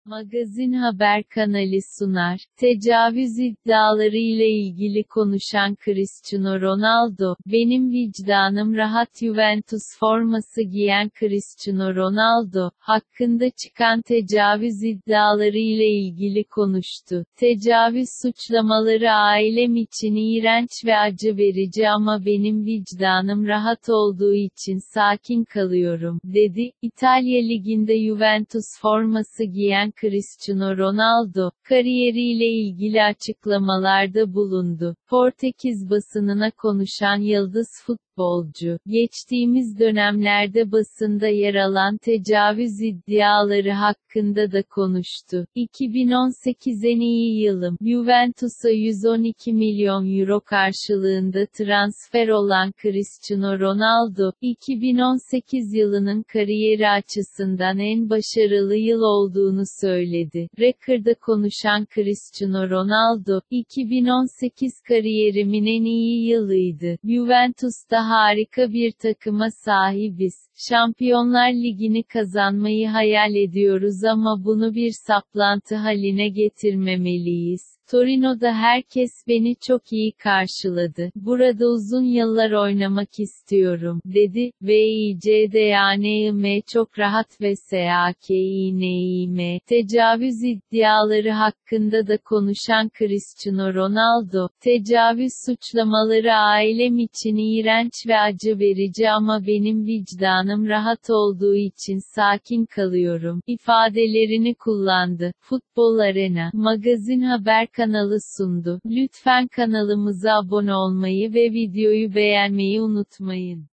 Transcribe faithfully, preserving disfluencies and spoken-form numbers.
Magazin haber kanalı sunar. Tecavüz iddiaları ile ilgili konuşan Cristiano Ronaldo, "Benim vicdanım rahat." Juventus forması giyen Cristiano Ronaldo, hakkında çıkan tecavüz iddiaları ile ilgili konuştu. "Tecavüz suçlamaları ailem için iğrenç ve acı verici ama benim vicdanım rahat olduğu için sakin kalıyorum," dedi. İtalya Ligi'nde Juventus forması giyen Cristiano Ronaldo, kariyeriyle ilgili açıklamalarda bulundu. Portekiz basınına konuşan yıldız futbolcu, geçtiğimiz dönemlerde basında yer alan tecavüz iddiaları hakkında da konuştu. iki bin on sekiz en iyi yılım, Juventus'a yüz on iki milyon euro karşılığında transfer olan Cristiano Ronaldo, iki bin on sekiz yılının kariyeri açısından en başarılı yıl olduğunu söyledi. Record'da konuşan Cristiano Ronaldo, iki bin on sekiz kariyerimin en iyi yılıydı. Juventus'ta harika bir takıma sahibiz. Şampiyonlar Ligi'ni kazanmayı hayal ediyoruz ama bunu bir saplantı haline getirmemeliyiz. Torino'da herkes beni çok iyi karşıladı. Burada uzun yıllar oynamak istiyorum, dedi. Vicdanım çok rahat ve sakinim. Tecavüz iddiaları hakkında da konuşan Cristiano Ronaldo, "Tecavüz suçlamaları ailem için iğrenç ve acı verici ama benim vicdanım rahat olduğu için sakin kalıyorum," ifadelerini kullandı. Futbol Arena, magazin haber kanalı sundu. Lütfen kanalımıza abone olmayı ve videoyu beğenmeyi unutmayın.